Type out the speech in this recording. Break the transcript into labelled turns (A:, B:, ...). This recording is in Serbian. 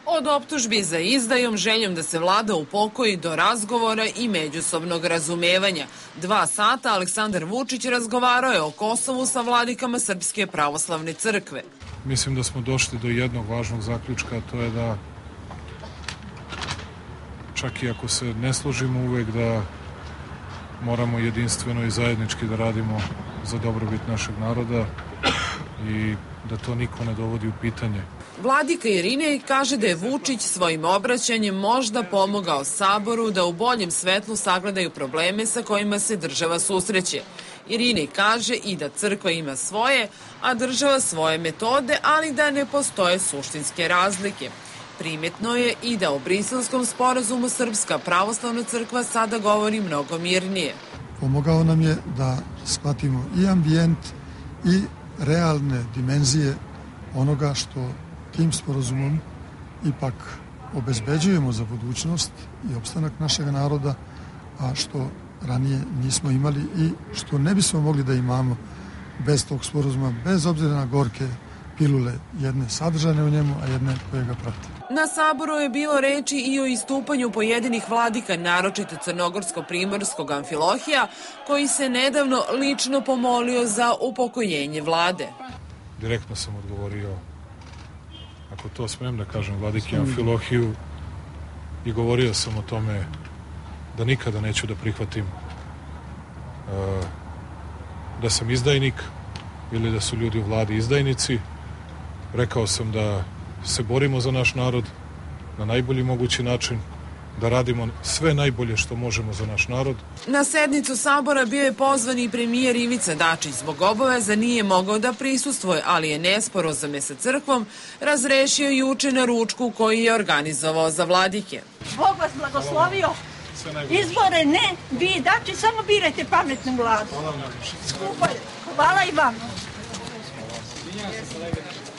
A: Od optužbi za izdajom, željom da se vlada upokoji do razgovora i međusobnog razumevanja. 2 sata Aleksandar Vučić razgovarao je o Kosovu sa vladikama Srpske pravoslavne crkve.
B: Mislim da smo došli do jednog važnog zaključka, a to je da čak i ako se ne složimo uvek da moramo jedinstveno i zajednički da radimo za dobrobit našeg naroda i da to niko ne dovodi u pitanje.
A: Vladika Irinej kaže da je Vučić svojim obraćanjem možda pomogao Saboru da u boljem svetlu sagledaju probleme sa kojima se država susreće. Irinej kaže i da crkva ima svoje, a država svoje metode, ali da ne postoje suštinske razlike. Primetno je i da o Briselskom sporazumu Srpska pravoslavna crkva sada govori mnogo mirnije.
C: Pomogao nam je da shvatimo i ambijent i realne dimenzije onoga što tim sporazumom ipak obezbeđujemo za budućnost i opstanak našeg naroda, a što ranije nismo imali i što ne bismo mogli da imamo bez tog sporazuma, bez obzira na gorke pilule, jedne sadržane u njemu, a jedne koje ga prate.
A: Na Saboru je bilo reči i o istupanju pojedinih vladika, naročito crnogorsko-primorskog Amfilohija, koji se nedavno lično pomolio za upokojenje vlade.
B: Direktno sam odgovorio, ako to smem da kažem, vladiki Amfilohiju, i govorio sam o tome da nikada neću da prihvatim da sam izdajnik ili da su ljudi u vladi izdajnici. Rekao sam da se borimo za naš narod na najbolji mogući način, da radimo sve najbolje što možemo za naš narod.
A: Na sednicu Sabora bio je pozvan i premijer Ivica Dačić. Zbog obaveza nije mogao da prisustvuje, ali je nesporazum sa crkvom razrešio juče na ručku koji je organizovao za vladike.
D: Bog vas blagoslovio. Izbore ne, vi Dačić samo birajte pametnu vladu. Hvala i vama.